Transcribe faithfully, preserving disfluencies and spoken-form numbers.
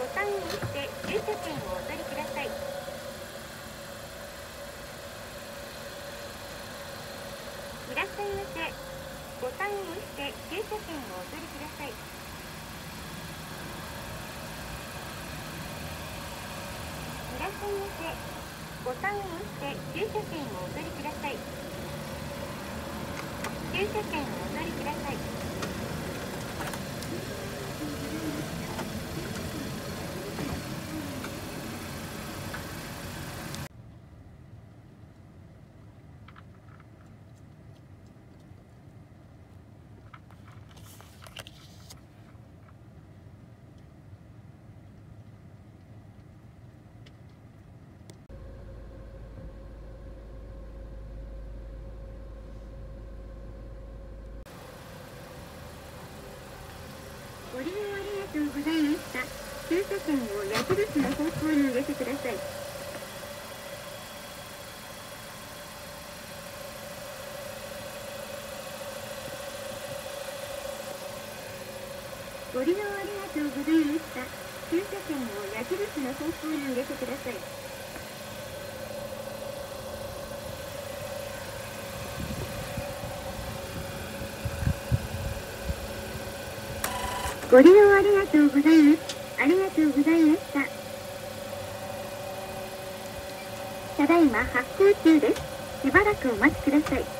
タンを押して駐車券をお取りください。いらっしゃいませ。ボタンを押して駐車券をお取りください。いらっしゃいませ。ボタンを押して駐車券をお取りください。駐車券をお取りください。ご利用ありがとうございました。駐車券を矢印の方向に入れてください。ご利用ありがとうございました。駐車券を矢印の方向に入れてください。ご利用ありがとうございます。ありがとうございました。ただいま発行中です。しばらくお待ちください。